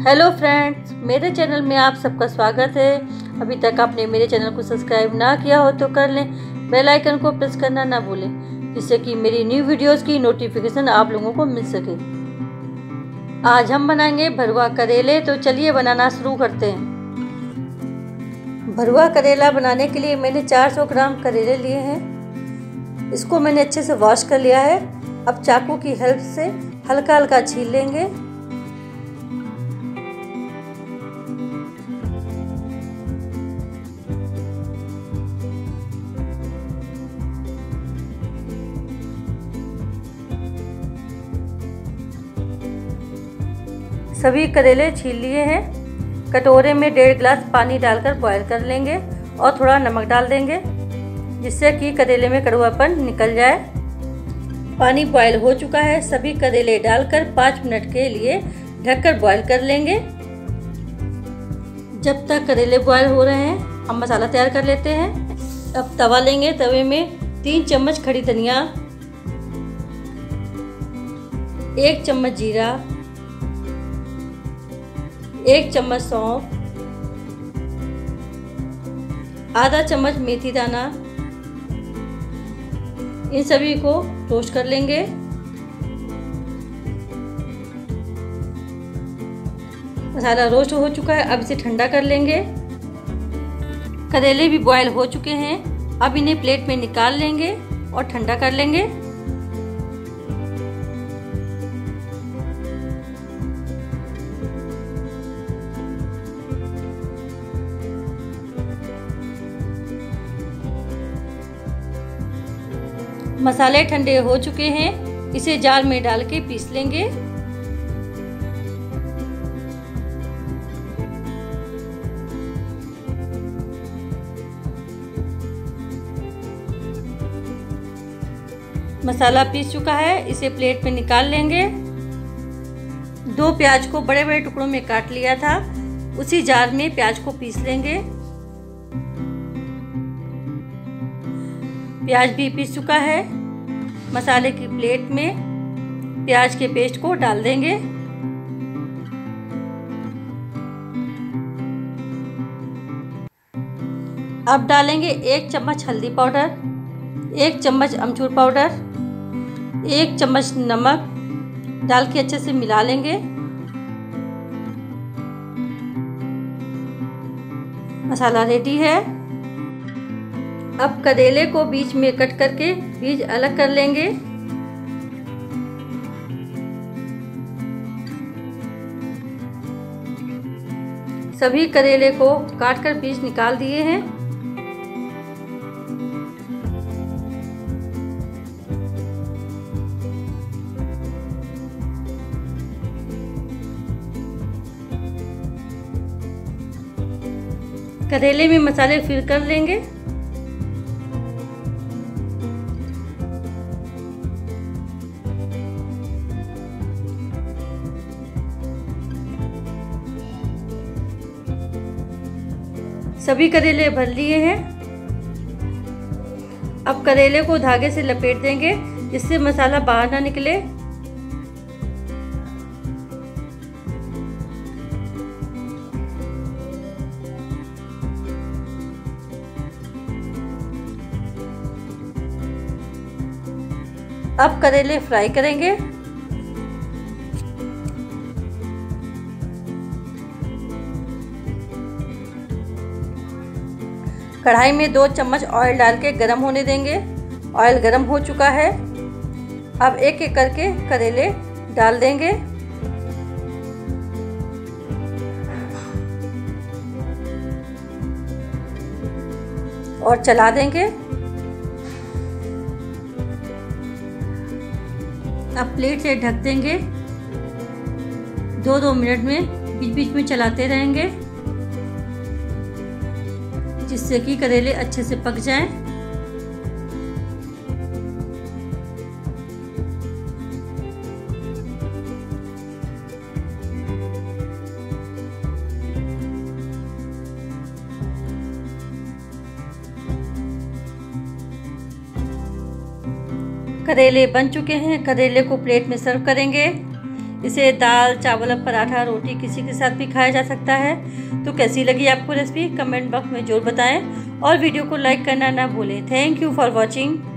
Hello friends, मेरे channel में आप सबका स्वागत है। अभी तक आपने मेरे चैनल को सब्सक्राइब ना किया हो तो कर लें, बेल आइकन को प्रेस करना ना भूलें, जिससे कि मेरी न्यू वीडियोस की नोटिफिकेशन आप लोगों को मिल सके। आज हम बनाएंगे भरवा करेले, तो चलिए बनाना शुरू करते हैं। भरवा करेला बनाने के लिए मैंने 400 ग्राम करेले लिए हैं। इसको मैंने अच्छे से वॉश कर लिया है। अब चाकू की हेल्प से हल्का हल्का छील लेंगे। सभी करेले छील लिए हैं। कटोरे में 1.5 गिलास पानी डालकर बॉयल कर लेंगे और थोड़ा नमक डाल देंगे, जिससे कि करेले में कड़वापन निकल जाए। पानी बॉयल हो चुका है। सभी करेले डालकर 5 मिनट के लिए ढककर बॉयल कर लेंगे। जब तक करेले बॉयल हो रहे हैं, हम मसाला तैयार कर लेते हैं। अब तवा लेंगे। तवे में 3 चम्मच खड़ी धनिया, 1 चम्मच जीरा, 1 चम्मच सौंफ, आधा चम्मच मेथी दाना, इन सभी को रोस्ट कर लेंगे। मसाला रोस्ट हो चुका है। अब इसे ठंडा कर लेंगे। करेले भी बॉयल हो चुके हैं। अब इन्हें प्लेट में निकाल लेंगे और ठंडा कर लेंगे। मसाले ठंडे हो चुके हैं। इसे जार में डाल के पीस लेंगे। मसाला पीस चुका है। इसे प्लेट में निकाल लेंगे। 2 प्याज को बड़े बड़े टुकड़ों में काट लिया था, उसी जार में प्याज को पीस लेंगे। प्याज भी पीस चुका है। मसाले की प्लेट में प्याज के पेस्ट को डाल देंगे। अब डालेंगे 1 चम्मच हल्दी पाउडर, 1 चम्मच अमचूर पाउडर, 1 चम्मच नमक डाल के अच्छे से मिला लेंगे। मसाला रेडी है। अब करेले को बीच में कट करके बीज अलग कर लेंगे। सभी करेले को काट कर बीज निकाल दिए हैं। करेले में मसाले फिल कर लेंगे। सभी करेले भर लिए हैं। अब करेले को धागे से लपेट देंगे, जिससे मसाला बाहर ना निकले। अब करेले फ्राई करेंगे। कढ़ाई में 2 चम्मच ऑयल डाल के गरम होने देंगे। ऑयल गरम हो चुका है। अब एक एक करके करेले डाल देंगे। और चला देंगे। अब प्लेट से ढक देंगे। 2-2 मिनट में बीच बीच में चलाते रहेंगे, जिससे कि करेले अच्छे से पक जाएं। करेले बन चुके हैं। करेले को प्लेट में सर्व करेंगे। इसे दाल, चावल, पराठा, रोटी किसी के साथ भी खाया जा सकता है। तो कैसी लगी आपको रेसिपी कमेंट बॉक्स में ज़रूर बताएं और वीडियो को लाइक करना ना भूलें। Thank you for watching.